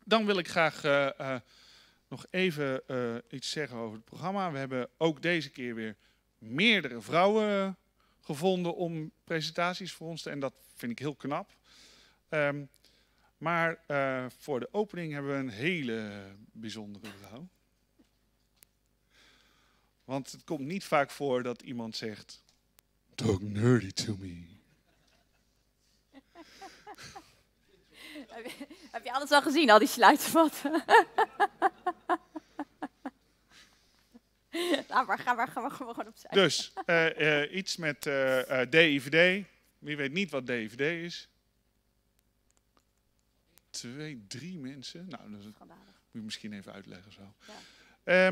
Dan wil ik graag nog even iets zeggen over het programma. We hebben ook deze keer weer meerdere vrouwen gevonden om presentaties voor ons te doen. En dat vind ik heel knap. Maar voor de opening hebben we een hele bijzondere vrouw. Want het komt niet vaak voor dat iemand zegt... Talk nerdy to me. Heb je alles al gezien, al die slides? Nou, maar gaan we gewoon opzij. Dus, iets met DIVD. Wie weet niet wat DIVD is? 2, 3 mensen. Nou, dat moet je misschien even uitleggen zo. Ja.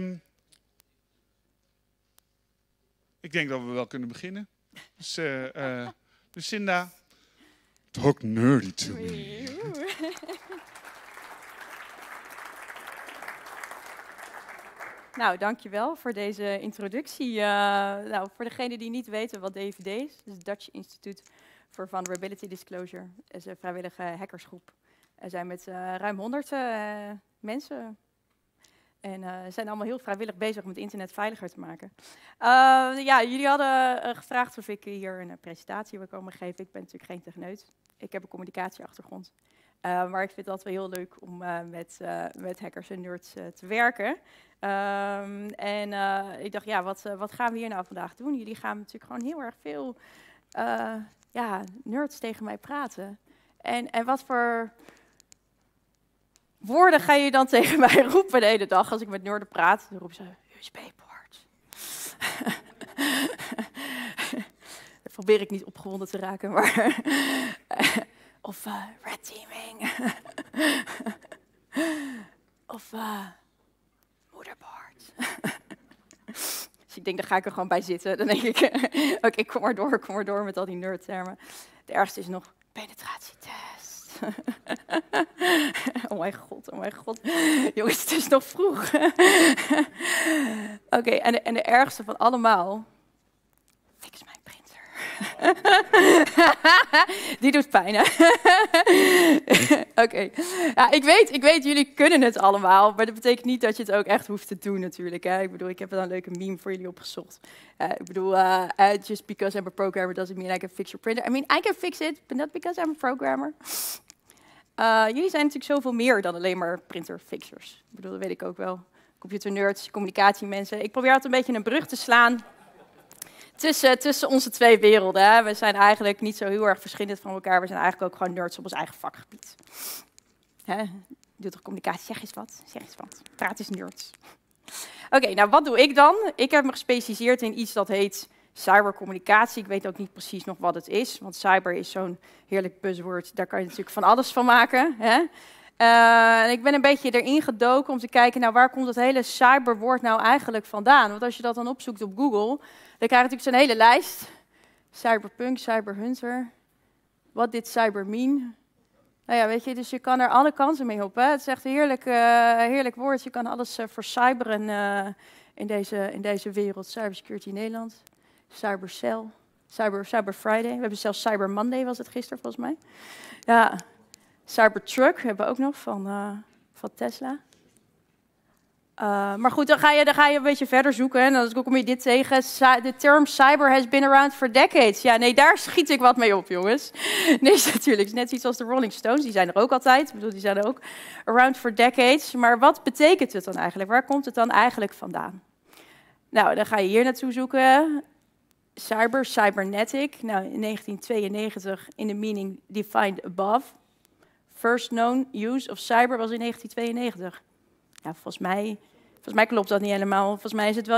Ik denk dat we wel kunnen beginnen. Dus Lucinda, talk nerdy to me. Nou, dankjewel voor deze introductie. Nou, voor degenen die niet weten wat DIVD is, dus het Dutch Institute for Vulnerability Disclosure, is een vrijwillige hackersgroep. Er zijn met ruim 100 mensen en zijn allemaal heel vrijwillig bezig om het internet veiliger te maken. Ja, jullie hadden gevraagd of ik hier een presentatie wil komen geven. Ik ben natuurlijk geen techneut. Ik heb een communicatieachtergrond. Maar ik vind het altijd wel heel leuk om met hackers en nerds te werken. Ik dacht, ja, wat gaan we hier nou vandaag doen? Jullie gaan natuurlijk gewoon heel erg veel nerds tegen mij praten. En wat voor woorden ga je dan tegen mij roepen de hele dag als ik met nerden praat? Dan roepen ze USB-poort. Dan probeer ik niet opgewonden te raken, maar... Of red teaming. Of moederbord. Dus ik denk, daar ga ik er gewoon bij zitten. Dan denk ik, oké, kom maar door met al die nerdtermen. De ergste is nog penetratietest. Oh mijn god. Jongens, het is nog vroeg. Oké, en de ergste van allemaal... Fix mijn printer. Die doet pijn, hè? Oké. Ja, ik weet, jullie kunnen het allemaal, maar dat betekent niet dat je het ook echt hoeft te doen natuurlijk. Hè? Ik bedoel, ik heb er dan een leuke meme voor jullie opgezocht. Just because I'm a programmer doesn't mean I can fix your printer. I mean, I can fix it, but not because I'm a programmer. Jullie zijn natuurlijk zoveel meer dan alleen maar printerfixers. Ik bedoel, dat weet ik ook wel. Computernerds, communicatiemensen. Ik probeer altijd een beetje een brug te slaan tussen onze twee werelden. Hè. We zijn eigenlijk niet zo heel erg verschillend van elkaar. We zijn eigenlijk ook gewoon nerds op ons eigen vakgebied. Hè? Je doet toch communicatie? Zeg eens wat. Praat eens nerds. Oké, nou wat doe ik dan? Ik heb me gespecialiseerd in iets dat heet cybercommunicatie. Ik weet ook niet precies nog wat het is. Want cyber is zo'n heerlijk buzzword. Daar kan je natuurlijk van alles van maken. Hè? Ik ben een beetje erin gedoken om te kijken, nou, waar komt het hele cyberwoord nou eigenlijk vandaan? Want als je dat dan opzoekt op Google, dan krijg je natuurlijk zo'n hele lijst. Cyberpunk, cyberhunter. What did cyber mean? Nou ja, weet je, dus je kan er alle kanten mee op. Hè? Het is echt een heerlijk woord. Je kan alles vercyberen in deze wereld. Cybersecurity Nederland, Cybercell, Cyber Friday. We hebben zelfs Cyber Monday, was het gisteren volgens mij. Ja. Cybertruck hebben we ook nog van Tesla. Maar goed, dan ga je een beetje verder zoeken. En dan kom je dit tegen. De term cyber has been around for decades. Ja, nee, daar schiet ik wat mee op, jongens. Nee, natuurlijk. Het is net iets als de Rolling Stones. Die zijn er ook altijd. Ik bedoel, die zijn er ook around for decades. Maar wat betekent het dan eigenlijk? Waar komt het dan eigenlijk vandaan? Nou, dan ga je hier naartoe zoeken. Cybernetic. Nou, in 1992 in de meaning defined above. First known use of cyber was in 1992. Ja, volgens mij klopt dat niet helemaal. Volgens mij is het wel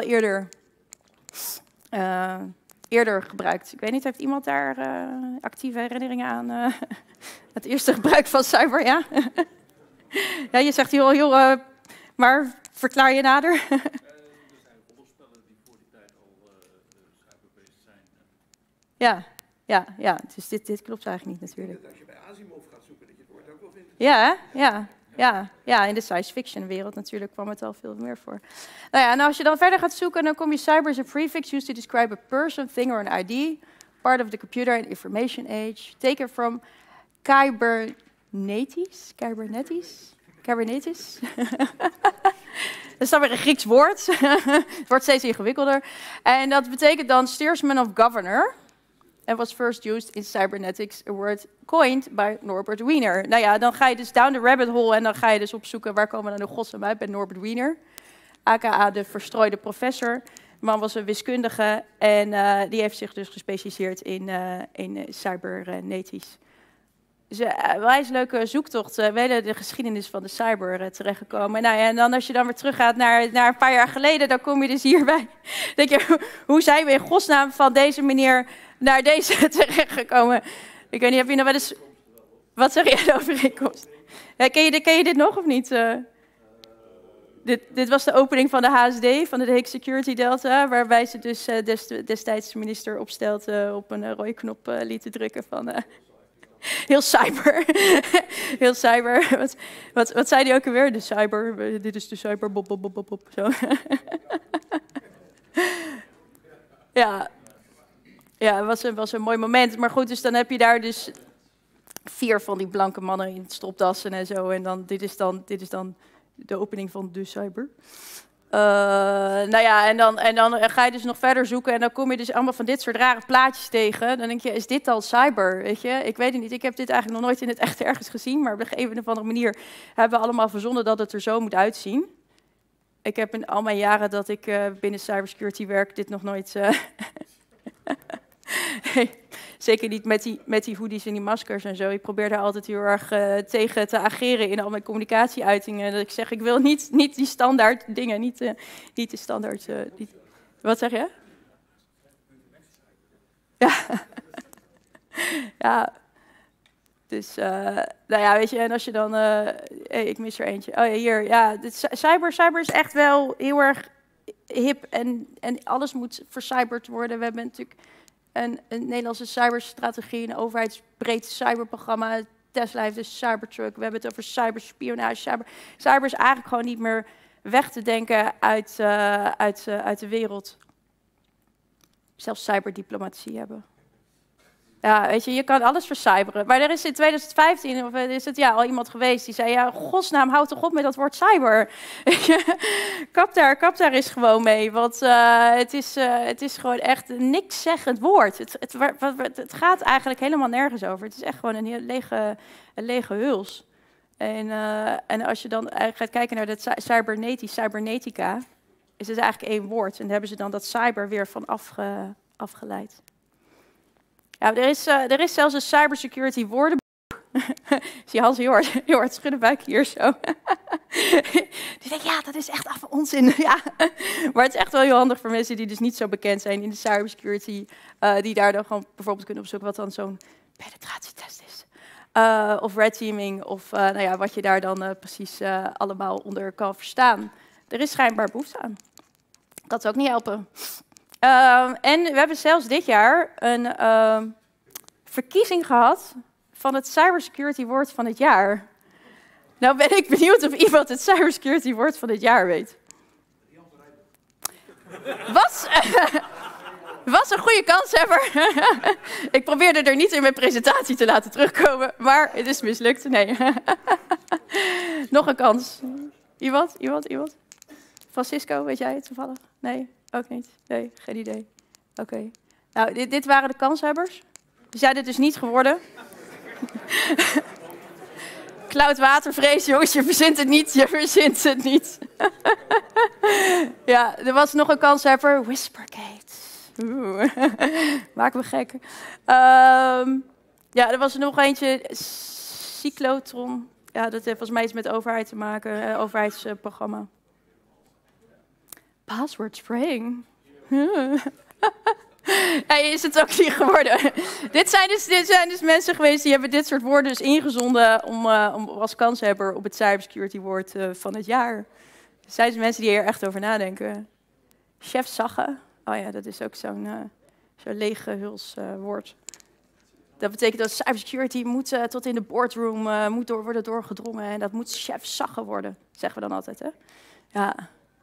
eerder gebruikt. Ik weet niet, heeft iemand daar actieve herinneringen aan? Het eerste gebruik van cyber, ja? Ja, je zegt heel maar verklaar je nader? Er zijn rollenspellen die voor die tijd al cyberbased zijn. Ja. Dus dit klopt eigenlijk niet natuurlijk. Als je bij Asimov gaat zoeken, dat je het woord ook wel vindt. Ja, in de science fiction wereld natuurlijk kwam het al veel meer voor. Nou ja, en als je dan verder gaat zoeken, dan kom je cyber is a prefix used to describe a person, thing or an ID, part of the computer and information age, taken from Kybernetisch. Cybernetics. Dat is dan weer een Grieks woord. Het wordt steeds ingewikkelder. En dat betekent dan steersman of governor. And was first used in cybernetics, a word coined by Norbert Wiener. Nou ja, dan ga je dus down the rabbit hole en dan ga je dus opzoeken waar komen we nou de godsnaam uit bij Norbert Wiener. AKA de verstrooide professor. De man was een wiskundige en die heeft zich dus gespecialiseerd in cybernetisch. Dus een wijs leuke zoektocht, de geschiedenis van de cyber terechtgekomen. Nou ja, en dan als je dan weer teruggaat naar een paar jaar geleden, dan kom je dus hierbij. Denk je, hoe zijn we in godsnaam van deze meneer naar deze terechtgekomen? Ik weet niet, heb je nog wel eens... Wat zeg je de overeenkomst? Ken je dit nog of niet? Dit was de opening van de HSD, van de Hague Security Delta, waarbij ze dus destijds de minister Opstelten op een rode knop lieten drukken van... Heel cyber. Heel cyber. Wat zei hij ook alweer? De cyber. Dit is de cyber. Bop, bop, bop, bop. Zo. Ja. Ja, het was een mooi moment. Maar goed, dus dan heb je daar dus 4 van die blanke mannen in stropdassen en zo. En dan dit is dan de opening van de cyber. Nou ja, en dan ga je dus nog verder zoeken en dan kom je dus allemaal van dit soort rare plaatjes tegen. Dan denk je, is dit al cyber? Weet je? Ik weet het niet, ik heb dit eigenlijk nog nooit in het echt ergens gezien, maar op een of andere manier hebben we allemaal verzonnen dat het er zo moet uitzien. Ik heb in al mijn jaren dat ik binnen cybersecurity werk dit nog nooit... Zeker niet met die hoodies en die maskers en zo. Ik probeer daar altijd heel erg tegen te ageren in al mijn communicatieuitingen. Dat ik zeg, ik wil niet die standaard dingen, niet de standaard... Wat zeg je? Ja. Ja. Dus, nou ja, weet je, en als je dan... ik mis er eentje. Oh ja, hier. Ja, cyber is echt wel heel erg hip en alles moet vercyberd worden. We hebben natuurlijk... Een Nederlandse cyberstrategie, een overheidsbreed cyberprogramma. Tesla heeft een cybertruck. We hebben het over cyberspionage. Cyber is eigenlijk gewoon niet meer weg te denken uit de wereld. Zelfs cyberdiplomatie hebben. Ja, weet je kan alles vercyberen. Maar er is in 2015 of is het al iemand geweest die zei... Ja, godsnaam, houd toch op met dat woord cyber. Kap daar eens gewoon mee. Want het is gewoon echt een nikszeggend woord. Het gaat eigenlijk helemaal nergens over. Het is echt gewoon een heel lege huls. En als je dan gaat kijken naar dat cybernetica... is het eigenlijk 1 woord. En daar hebben ze dan dat cyber weer van afgeleid. Ja, er is zelfs een cybersecurity woordenboek. Zie je Hans heel hard schudden buik hier zo. Die denkt, ja, dat is echt af onzin. Ja. Maar het is echt wel heel handig voor mensen die dus niet zo bekend zijn in de cybersecurity. Die daar dan gewoon bijvoorbeeld kunnen opzoeken wat dan zo'n penetratietest is. Of red teaming, of wat je daar dan precies allemaal onder kan verstaan. Er is schijnbaar behoefte aan. Kan het ook niet helpen. En we hebben zelfs dit jaar een verkiezing gehad van het cybersecurity woord van het jaar. Nou ben ik benieuwd of iemand het cybersecurity woord van het jaar weet. Was een goede kanshebber. Ik probeerde er niet in mijn presentatie te laten terugkomen, maar het is mislukt. Nee. Nog een kans. Iemand? Francisco, weet jij het toevallig? Nee, ook niet. Nee, geen idee. Oké. Nou, dit waren de kanshebbers. Die zijn het dus niet geworden. Cloudwatervrees, jongens, je verzint het niet. Ja, er was nog een kanshebber. Whispergate. Maak me gek. Ja, er was er nog eentje. Cyclotron. Ja, dat heeft volgens mij iets met overheid te maken. Overheidsprogramma. Password spraying. Hey, is het ook niet geworden? Dit zijn dus mensen geweest die hebben dit soort woorden dus ingezonden om als kanshebber op het cybersecurity woord van het jaar. Het zijn dus mensen die er echt over nadenken. Chef Sagge. Oh ja, dat is ook zo'n lege huls woord. Dat betekent dat cybersecurity moet tot in de boardroom worden doorgedrongen. En dat moet chef Sagge worden, zeggen we dan altijd, hè? Ja.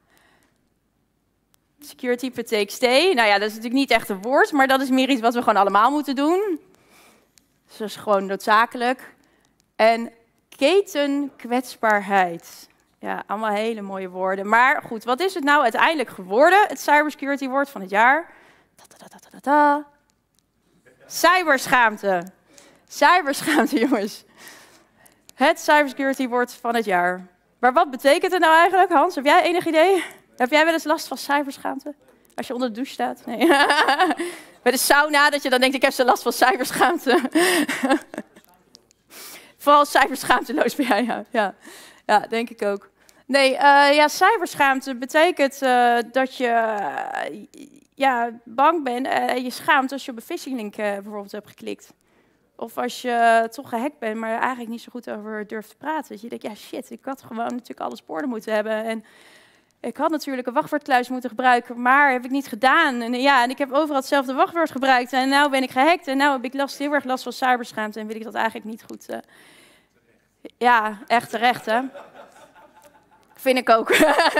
Security per TXT. Nou ja, dat is natuurlijk niet echt een woord, maar dat is meer iets wat we gewoon allemaal moeten doen. Dus dat is gewoon noodzakelijk. En Ketenkwetsbaarheid. Ja, allemaal hele mooie woorden. Maar goed, wat is het nou uiteindelijk geworden? Het cybersecurity woord van het jaar. Cyberschaamte. Cyberschaamte, jongens. Het cybersecurity woord van het jaar. Maar wat betekent het nou eigenlijk, Hans? Heb jij enig idee? Heb jij wel eens last van cyberschaamte? Als je onder de douche staat? Nee. Bij de sauna, dat je dan denkt, ik heb zo last van cyberschaamte. Vooral cyberschaamteloos ben jij, ja. Ja, denk ik ook. Nee, cyberschaamte betekent dat je bang bent en je schaamt als je op een phishing link bijvoorbeeld hebt geklikt. Of als je toch gehackt bent, maar eigenlijk niet zo goed over durft te praten. Dat je denkt, ja shit, ik had gewoon natuurlijk alle sporen moeten hebben. En ik had natuurlijk een wachtwoordkluis moeten gebruiken, maar heb ik niet gedaan. En ik heb overal hetzelfde wachtwoord gebruikt. En nu ben ik gehackt en nu heb ik heel erg last van cyberschaamte. En wil ik dat eigenlijk niet goed. Ja, echt terecht, hè? Vind ik ook.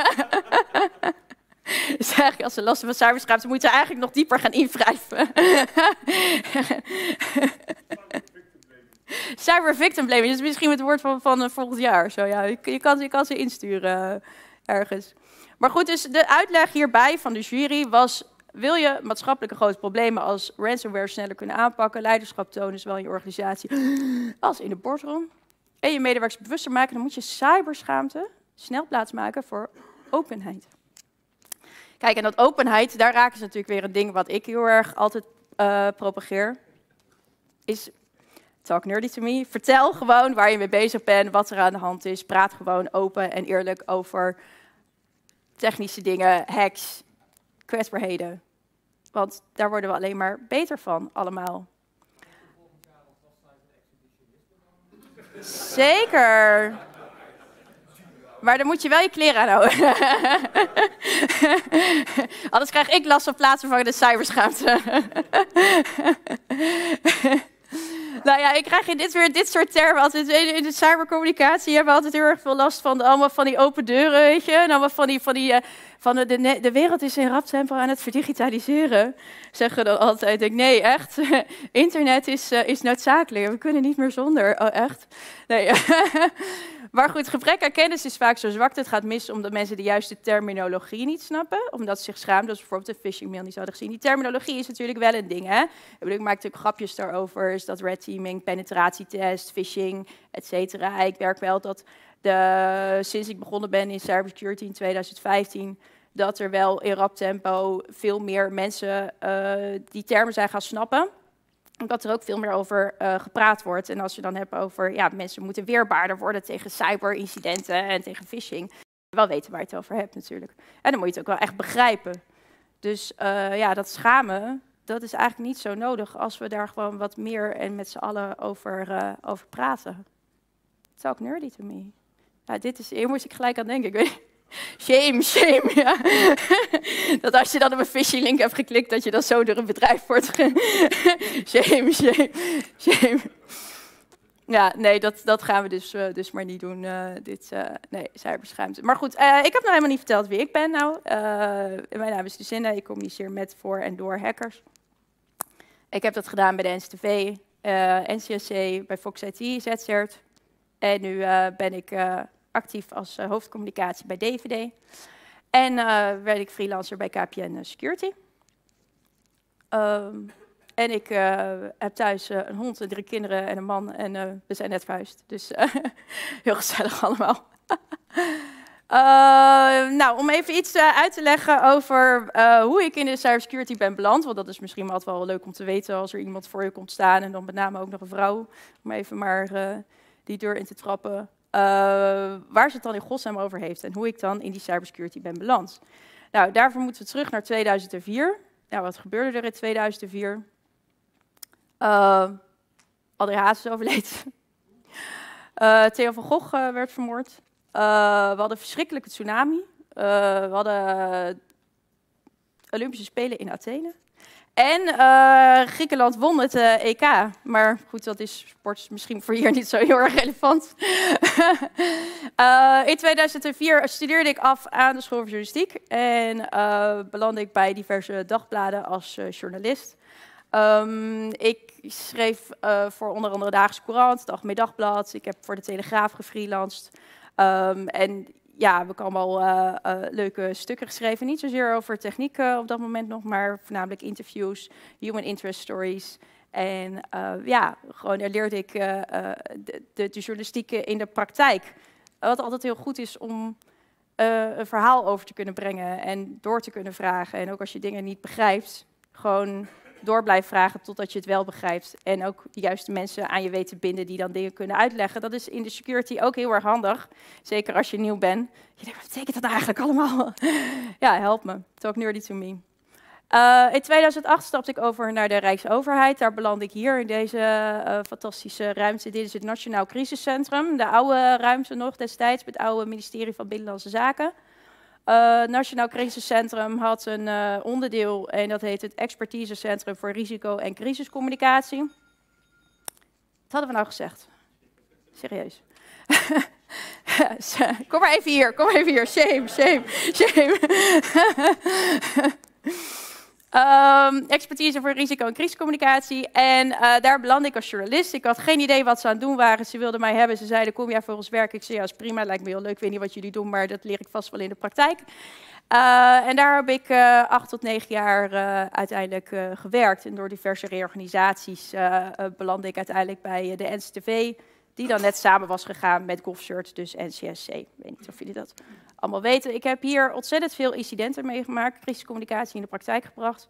Dus eigenlijk als ze last van cyberschaamte moeten ze eigenlijk nog dieper gaan invrijven. Cyber victim blaming, dat is misschien het woord van volgend jaar. Zo, ja. Je kan ze insturen ergens. Maar goed, dus de uitleg hierbij van de jury was: wil je maatschappelijke grote problemen als ransomware sneller kunnen aanpakken, leiderschap tonen, zowel in je organisatie als in de boardroom, en je medewerkers bewuster maken, dan moet je cyberschaamte snel plaatsmaken voor openheid. Kijk, en dat openheid, daar raken ze natuurlijk weer een ding wat ik heel erg altijd propageer. Is talk nerdy to me. Vertel gewoon waar je mee bezig bent, wat er aan de hand is. Praat gewoon open en eerlijk over technische dingen, hacks, kwetsbaarheden. Want daar worden we alleen maar beter van, allemaal. Zeker. Maar dan moet je wel je kleren aanhouden. Anders krijg ik last van plaatsvervangende cyberschaamte. Nou ja, ik krijg dit soort termen altijd. In de cybercommunicatie hebben we altijd heel erg veel last van allemaal van die open deuren, weet je. En allemaal de wereld is in rap tempo aan het verdigitaliseren. Zeggen we dan altijd. Ik denk, nee, echt. Internet is noodzakelijk. We kunnen niet meer zonder. Oh, echt? Nee. Maar goed, gebrek aan kennis is vaak zo zwak. Het gaat mis omdat mensen de juiste terminologie niet snappen. Omdat ze zich schamen, dat ze bijvoorbeeld een phishing mail niet zouden gezien. Die terminologie is natuurlijk wel een ding, hè. Ik maak natuurlijk grapjes daarover. Is dat red teaming, penetratietest, phishing, et cetera. Ik werk wel dat sinds ik begonnen ben in cybersecurity in 2015... dat er wel in rap tempo veel meer mensen die termen zijn gaan snappen. Omdat er ook veel meer over gepraat wordt. En als je dan hebt over, mensen moeten weerbaarder worden tegen cyberincidenten en tegen phishing. Wel weten waar je het over hebt natuurlijk. En dan moet je het ook wel echt begrijpen. Dus dat schamen, dat is eigenlijk niet zo nodig als we daar gewoon wat meer en met z'n allen over praten. Talk nerdy to me. Nou, hier moest ik gelijk aan denken. Ik weet Shame, ja. Dat als je dan op een phishing link hebt geklikt, dat je dan zo door een bedrijf wordt. Shame. Ja, nee, dat gaan we dus maar niet doen. Nee, cyberschaamte. Maar goed, ik heb nog helemaal niet verteld wie ik ben nou. Mijn naam is Lucinda, ik communiceer met, voor en door hackers. Ik heb dat gedaan bij de NCTV, NCSC, bij Fox IT, ZCERT. En nu ben ik actief als hoofdcommunicatie bij DVD. En werd ik freelancer bij KPN Security. En ik heb thuis een hond en 3 kinderen en een man. En we zijn net verhuisd. Dus heel gezellig allemaal. Om even iets uit te leggen over hoe ik in de cybersecurity ben beland. Want dat is misschien altijd wel leuk om te weten als er iemand voor je komt staan. En dan met name ook nog een vrouw. Om even maar die deur in te trappen. Waar ze het dan in godsnaam over heeft. En hoe ik dan in die cybersecurity ben beland. Nou, daarvoor moeten we terug naar 2004. Nou, wat gebeurde er in 2004? André Hazes overleed. Theo van Gogh werd vermoord. We hadden een verschrikkelijke tsunami. We hadden Olympische Spelen in Athene. En Griekenland won het EK. Maar goed, dat is sport misschien voor hier niet zo heel erg relevant. In 2004 studeerde ik af aan de School voor Journalistiek. En belandde ik bij diverse dagbladen als journalist. Ik schreef voor onder andere Dagelijkse Courant, het Algemeen Dagblad. Ik heb voor de Telegraaf gefreelanced. En ja, we hebben allemaal leuke stukken geschreven. Niet zozeer over techniek op dat moment nog, maar voornamelijk interviews, human interest stories. En ja, gewoon daar leerde ik de journalistiek in de praktijk. Wat altijd heel goed is om een verhaal over te kunnen brengen en door te kunnen vragen. En ook als je dingen niet begrijpt, gewoon door blijven vragen totdat je het wel begrijpt. En ook de juiste mensen aan je weet te binden die dan dingen kunnen uitleggen. Dat is in de security ook heel erg handig. Zeker als je nieuw bent. Je denkt, wat betekent dat nou eigenlijk allemaal? Ja, help me. Talk nerdy to me. In 2008 stapte ik over naar de Rijksoverheid. Daar beland ik hier in deze fantastische ruimte. Dit is het Nationaal Crisiscentrum. De oude ruimte nog destijds, met het oude ministerie van Binnenlandse Zaken. Het Nationaal Crisiscentrum had een onderdeel en dat heet het Expertisecentrum voor Risico- en Crisiscommunicatie. Wat hadden we nou gezegd? Serieus. Kom maar even hier. Shame. Expertise voor risico- en crisiscommunicatie. En daar belandde ik als journalist. Ik had geen idee wat ze aan het doen waren. Ze wilden mij hebben. Ze zeiden, kom jij voor ons werken? Ik zei, ja, is prima. Lijkt me heel leuk. Ik weet niet wat jullie doen, maar dat leer ik vast wel in de praktijk. En daar heb ik 8 tot 9 jaar uiteindelijk gewerkt. En door diverse reorganisaties belandde ik uiteindelijk bij de NCTV, die dan net samen was gegaan met GovCert, dus NCSC. Ik weet niet of jullie dat allemaal weten. Ik heb hier ontzettend veel incidenten meegemaakt, crisiscommunicatie in de praktijk gebracht.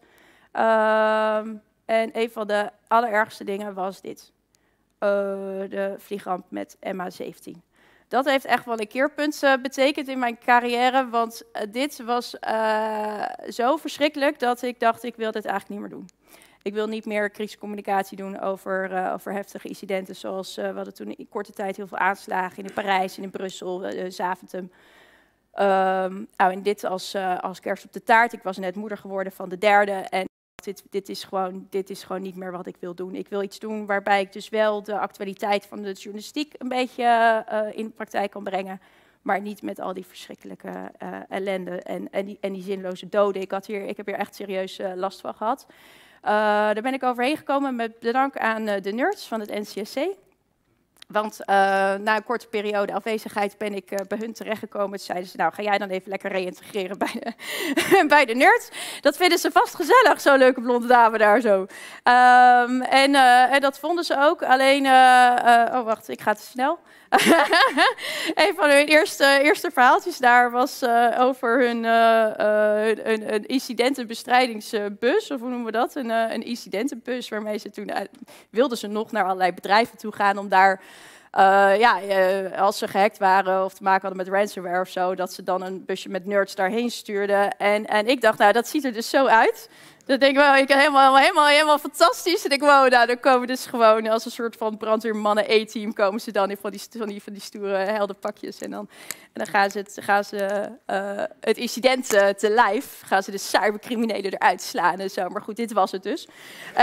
En een van de allerergste dingen was dit. De vliegramp met MH17. Dat heeft echt wel een keerpunt betekend in mijn carrière, want dit was zo verschrikkelijk dat ik dacht, ik wil dit eigenlijk niet meer doen. Ik wil niet meer crisiscommunicatie doen over heftige incidenten, zoals we hadden toen in korte tijd heel veel aanslagen in Parijs en in Brussel, Zaventem. En dit als kerst op de taart. Ik was net moeder geworden van de derde en dit is gewoon niet meer wat ik wil doen. Ik wil iets doen waarbij ik dus wel de actualiteit van de journalistiek een beetje in de praktijk kan brengen, maar niet met al die verschrikkelijke ellende en die zinloze doden. Ik heb hier echt serieus last van gehad. Daar ben ik overheen gekomen met dank aan de nerds van het NCSC. Want na een korte periode afwezigheid ben ik bij hun terechtgekomen. Toen zeiden ze, nou ga jij dan even lekker reïntegreren bij de nerds. Dat vinden ze vast gezellig, zo'n leuke blonde dame daar zo. En dat vonden ze ook. Alleen, oh wacht, ik ga te snel. Een van hun eerste verhaaltjes daar was over een incidentenbestrijdingsbus, of hoe noemen we dat? Een incidentenbus waarmee ze toen wilden ze nog naar allerlei bedrijven toe gaan om daar, als ze gehackt waren of te maken hadden met ransomware of zo, dat ze dan een busje met nerds daarheen stuurden. En ik dacht, nou, dat ziet er dus zo uit. Dat denk ik, wow, ik helemaal fantastisch. En ik wow, nou, dan komen dus gewoon als een soort van brandweermannen A-team komen ze dan in van die stoere heldenpakjes. En dan gaan ze het incident te lijf. Gaan ze de cybercriminelen eruit slaan en zo. Maar goed, dit was het dus.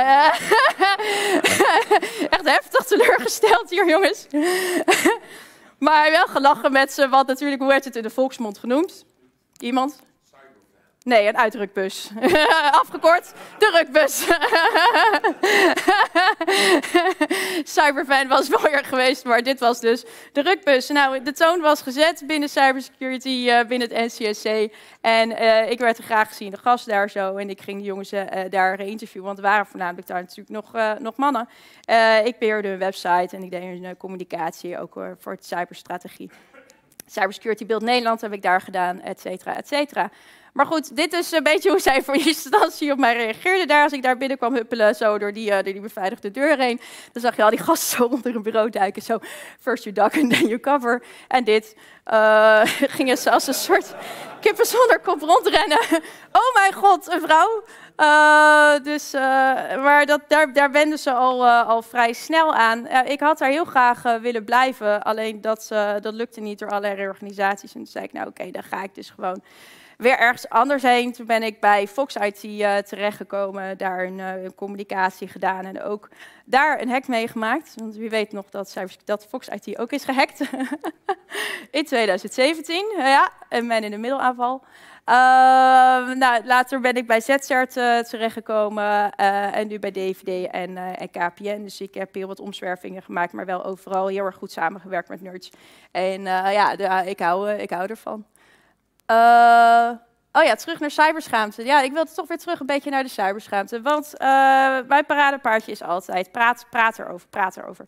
Echt heftig teleurgesteld hier, jongens. Maar wel gelachen met ze, want natuurlijk, hoe werd het in de volksmond genoemd? Iemand? Nee, een uitrukbus. Afgekort, de rukbus. Cyberfan was wel weer geweest, maar dit was dus de rukbus. Nou, de toon was gezet binnen cybersecurity, binnen het NCSC. En ik werd er graag gezien, de gast daar zo. En ik ging de jongens daar interviewen, want er waren voornamelijk daar natuurlijk nog mannen. Ik beheerde hun website en ik deed hun communicatie, ook voor het cyberstrategie. Cybersecurity Build Nederland heb ik daar gedaan, et cetera, et cetera. Maar goed, dit is een beetje hoe zij voor eerste instantie op mij reageerde daar. Als ik daar binnenkwam huppelen, zo door die beveiligde deur heen. Dan zag je al die gasten zo onder een bureau duiken. Zo, first you duck and then you cover. En dit gingen ze als een soort kippen zonder kop rondrennen. Oh mijn god, een vrouw. Maar daar wenden ze al vrij snel aan. Ik had daar heel graag willen blijven. Alleen dat lukte niet door allerlei reorganisaties. En toen zei ik, nou oké, dan ga ik dus gewoon weer ergens anders heen. Toen ben ik bij Fox IT terechtgekomen, daar een communicatie gedaan en ook daar een hack meegemaakt. Want wie weet nog dat Fox IT ook is gehackt in 2017. Ja, een man in de middelaanval. Later ben ik bij ZCert terechtgekomen en nu bij DVD en KPN. Dus ik heb heel wat omzwervingen gemaakt, maar wel overal heel erg goed samengewerkt met nerds. En ik hou ervan. Terug naar cyberschaamte. Ja, ik wilde toch weer terug een beetje naar de cyberschaamte. Want mijn paradepaardje is altijd praat erover.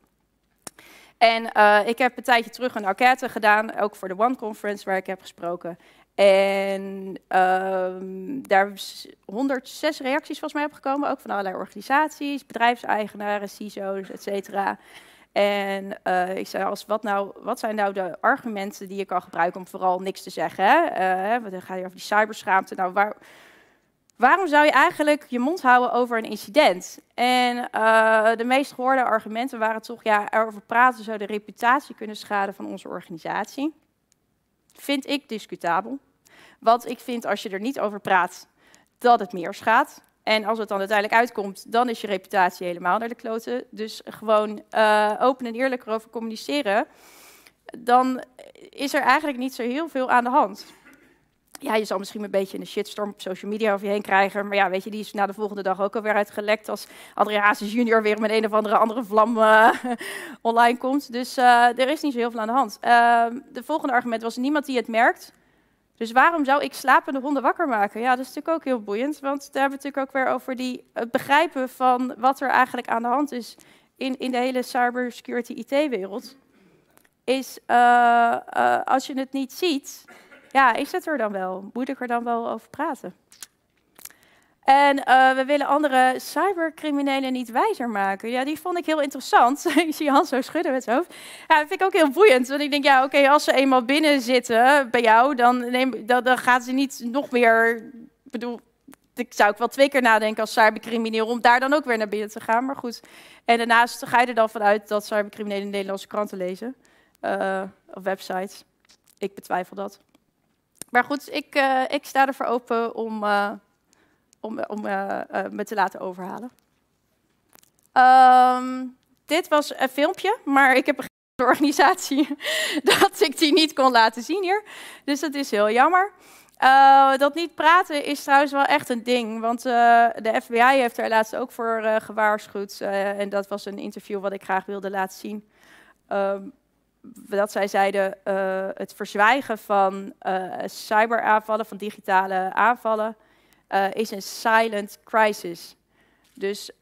En ik heb een tijdje terug een enquête gedaan, ook voor de One Conference waar ik heb gesproken. En daar 106 reacties volgens mij op gekomen, ook van allerlei organisaties, bedrijfseigenaren, CISO's, et cetera. En ik zei, wat zijn nou de argumenten die je kan gebruiken om vooral niks te zeggen? Dan ga je over die cyberschaamte. Nou, waarom zou je eigenlijk je mond houden over een incident? En de meest gehoorde argumenten waren toch, erover praten zou de reputatie kunnen schaden van onze organisatie. Vind ik discutabel. Want ik vind als je er niet over praat, dat het meer schaadt. En als het dan uiteindelijk uitkomt, dan is je reputatie helemaal naar de kloten. Dus gewoon open en eerlijk erover communiceren. Dan is er eigenlijk niet zo heel veel aan de hand. Ja, je zal misschien een beetje een shitstorm op social media over je heen krijgen. Maar ja, weet je, die is na de volgende dag ook alweer uitgelekt als André Hazes junior weer met een of andere vlam online komt. Dus er is niet zo heel veel aan de hand. De volgende argument was niemand die het merkt. Dus waarom zou ik slapende honden wakker maken? Ja, dat is natuurlijk ook heel boeiend. Want daar hebben we natuurlijk ook weer over het begrijpen van wat er eigenlijk aan de hand is in de hele cybersecurity IT-wereld. Is als je het niet ziet, ja, is het er dan wel? Moet ik er dan wel over praten? En we willen andere cybercriminelen niet wijzer maken. Ja, die vond ik heel interessant. Ik zie Hans zo schudden met zijn hoofd. Ja, dat vind ik ook heel boeiend. Want ik denk, als ze eenmaal binnen zitten bij jou, dan gaan ze niet nog meer... Ik bedoel, ik zou ook wel 2 keer nadenken als cybercrimineel om daar dan ook weer naar binnen te gaan. Maar goed. En daarnaast ga je er dan vanuit dat cybercriminelen Nederlandse kranten lezen. Of websites. Ik betwijfel dat. Maar goed, ik sta ervoor open om me te laten overhalen. Dit was een filmpje, maar ik heb een organisatie dat ik die niet kon laten zien hier. Dus dat is heel jammer. Dat niet praten is trouwens wel echt een ding, want de FBI heeft er laatst ook voor gewaarschuwd. En dat was een interview wat ik graag wilde laten zien. Dat zij zeiden, het verzwijgen van cyberaanvallen, van digitale aanvallen, is een silent crisis. Dus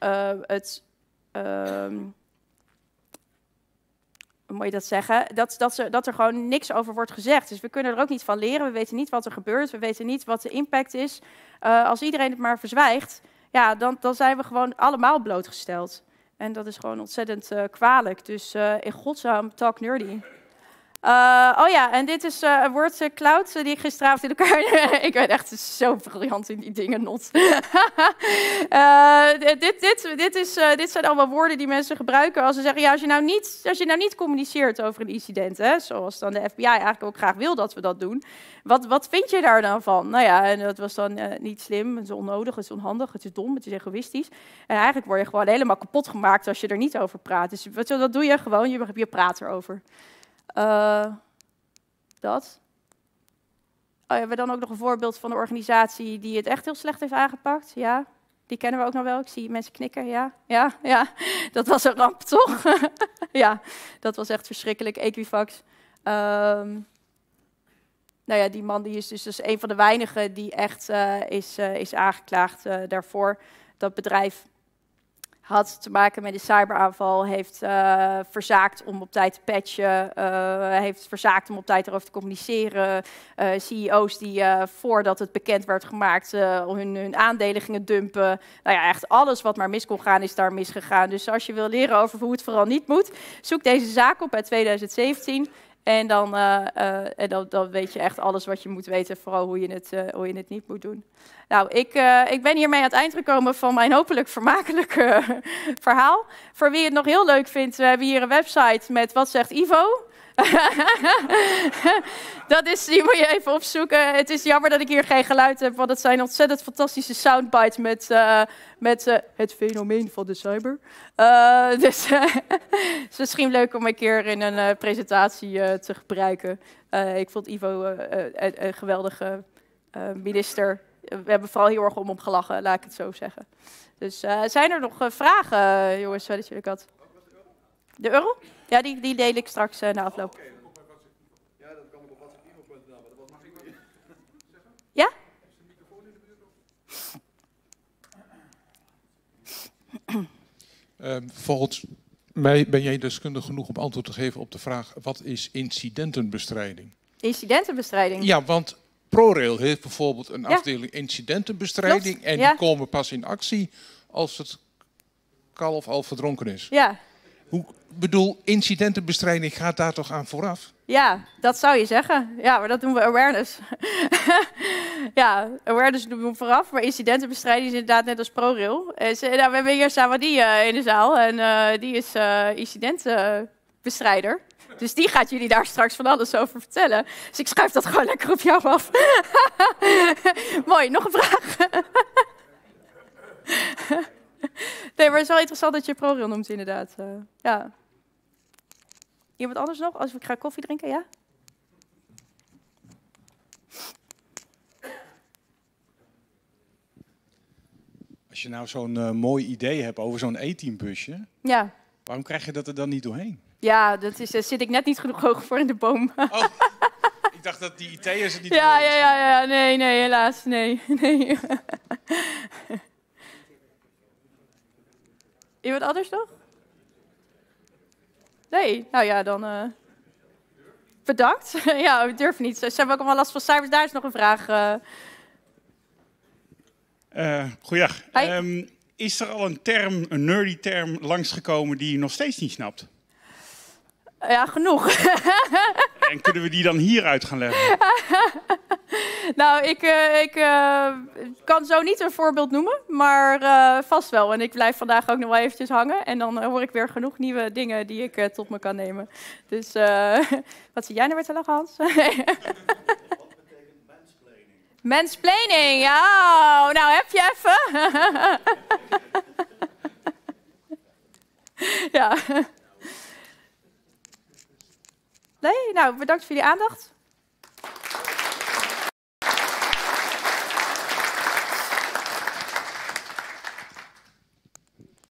hoe moet je dat zeggen? Dat er gewoon niks over wordt gezegd. Dus we kunnen er ook niet van leren. We weten niet wat er gebeurt. We weten niet wat de impact is. Als iedereen het maar verzwijgt, ja, dan zijn we gewoon allemaal blootgesteld. En dat is gewoon ontzettend kwalijk. Dus in godsnaam, talk nerdy. En dit is een woordcloud die ik gisteravond in elkaar... ik ben echt zo briljant in die dingen, not. Dit zijn allemaal woorden die mensen gebruiken als ze zeggen... Ja, als je nou niet communiceert over een incident, hè, zoals dan de FBI eigenlijk ook graag wil dat we dat doen... Wat vind je daar dan van? Nou ja, en dat was dan niet slim, het is onnodig, het is onhandig, het is dom, het is egoïstisch. En eigenlijk word je gewoon helemaal kapot gemaakt als je er niet over praat. Dus wat doe je gewoon? Je praat erover. Dat. Hebben we dan ook nog een voorbeeld van een organisatie die het echt heel slecht heeft aangepakt? Ja, die kennen we ook nog wel. Ik zie mensen knikken. Ja. Dat was een ramp, toch? Ja, dat was echt verschrikkelijk. Equifax. Die man die is dus een van de weinigen die echt is aangeklaagd daarvoor. Dat bedrijf had te maken met een cyberaanval, heeft verzaakt om op tijd te patchen, heeft verzaakt om op tijd erover te communiceren. CEO's die voordat het bekend werd gemaakt hun aandelen gingen dumpen. Nou ja, echt alles wat maar mis kon gaan is daar misgegaan. Dus als je wil leren over hoe het vooral niet moet, zoek deze zaak op uit 2017. En dan weet je echt alles wat je moet weten, vooral hoe je het niet moet doen. Nou, ik ben hiermee aan het eind gekomen van mijn hopelijk vermakelijke verhaal. Voor wie het nog heel leuk vindt, we hebben hier een website met Wat zegt Ivo? Dat is, die moet je even opzoeken. Het is jammer dat ik hier geen geluid heb, want het zijn ontzettend fantastische soundbites met het fenomeen van de cyber. Dus het is misschien leuk om een keer in een presentatie te gebruiken. Ik vond Ivo een geweldige minister. We hebben vooral heel erg om hem gelachen, laat ik het zo zeggen. Dus zijn er nog vragen, jongens, dat jullie had? De euro? Ja, die deel ik straks na afloop. Ja, dat kan ik op whatsapp.nl, maar dat was mag ik niet. Ja? Volgens mij ben jij deskundig genoeg om antwoord te geven op de vraag: wat is incidentenbestrijding? Incidentenbestrijding? Ja, want ProRail heeft bijvoorbeeld een afdeling incidentenbestrijding. Klopt, En ja. die komen pas in actie als het kalf al verdronken is. Ja. Bedoel, incidentenbestrijding gaat daar toch aan vooraf? Ja, Dat zou je zeggen. Ja, maar dat doen we awareness. Ja, awareness doen we vooraf, maar incidentenbestrijding is inderdaad net als ProRail. We hebben hier Samadie in de zaal en die is incidentenbestrijder. Dus die gaat jullie daar straks van alles over vertellen. Dus ik schuif dat gewoon lekker op jou af. Mooi, nog een vraag? Nee, maar het is wel interessant dat je ProRail noemt, inderdaad. Ja. Iemand anders nog? Als ik ga koffie drinken, ja? Als je nou zo'n mooi idee hebt over zo'n E-teambusje, Ja. waarom krijg je dat er dan niet doorheen? Ja, dat is, zit ik net niet genoeg hoog voor in de boom. Oh, ik dacht dat die IT'ers het niet Ja. Nee, helaas. Nee. Iemand anders nog? Nee, nou ja, dan bedankt. Ja, ik durf niet. Ze hebben ook allemaal last van cijfers. Daar is nog een vraag. Goeiedag. Hi. Is er al een term, een nerdy term, langsgekomen die je nog steeds niet snapt? Ja, genoeg. En kunnen we die dan hieruit gaan leggen? Nou, ik kan zo niet een voorbeeld noemen, maar vast wel. En ik blijf vandaag ook nog wel eventjes hangen. En dan hoor ik weer genoeg nieuwe dingen die ik tot me kan nemen. Dus, wat zie jij nou weer te lachen, Hans? Wat betekent mansplaining? Mansplaining, ja. Nou, heb je even. Ja. Nee, nou, bedankt voor jullie aandacht.